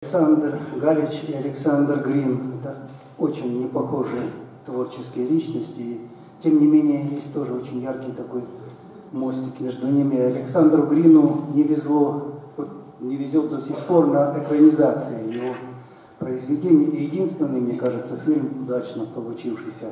Александр Галич и Александр Грин – это очень непохожие творческие личности, и, тем не менее есть тоже очень яркий такой мостик между ними. Александру Грину не везет до сих пор на экранизации его произведений, и единственный, мне кажется, фильм удачно получившийся.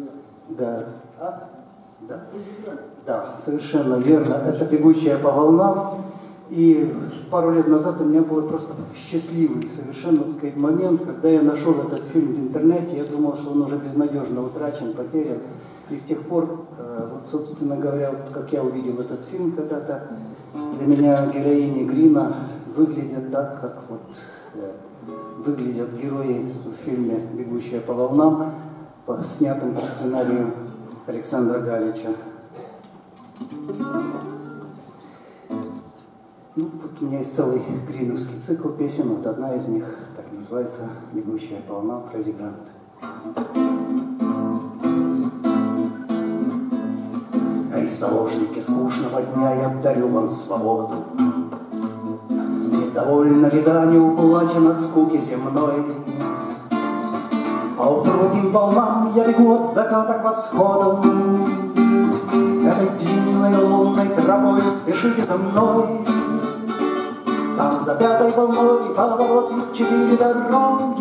Да, совершенно верно. Это «Бегущая по волнам». И пару лет назад у меня был просто счастливый совершенно такой момент, когда я нашел этот фильм в интернете. Я думал, что он уже безнадежно утрачен, потерян. И с тех пор, вот, собственно говоря, вот как я увидел этот фильм когда-то, для меня героини Грина выглядят так, как вот выглядят герои в фильме «Бегущая по волнам», снятым по сценарию Александра Галича. Ну, вот у меня есть целый гриновский цикл песен, вот одна из них так называется «Бегущая по волнам» Фредди Грант. Эй, заложники скучного дня, я дарю вам свободу. Недовольна ряда, не уплачена скуки земной. По упругим волнам я бегу от заката к восходу. Этой длинной лунной тропой спешите за мной. Там за пятой волной поворот и 4 дороги.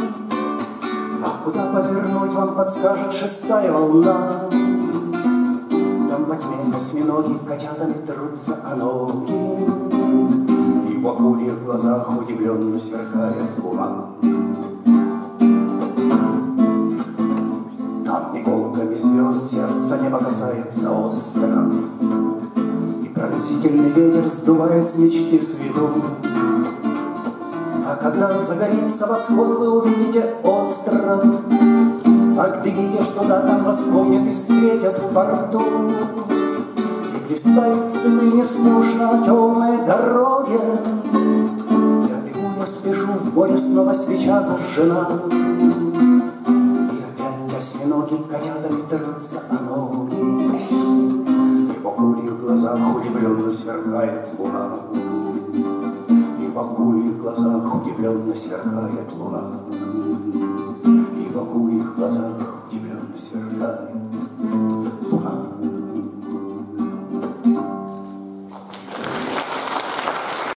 А куда повернуть вам подскажет 6-я волна. Там во тьме осьминоги котятами трутся о ноги. И в акульих глазах удивленно сверкает луна. Там иголками звезд сердце небо касается остро. Пронзительный ветер сдувает с мечты сведу. А когда загорится восход, вы увидите остров. Так бегите, что да, там вас помнят и встретят в порту. И блистают цветы нескучно на темной дороге. Я бегу, я спешу, в море снова свеча зажжена. И опять осьминоги котятами трутся о ноги. В акульих глазах удивленно сверкает луна. И в акульих глазах удивленно сверкает луна.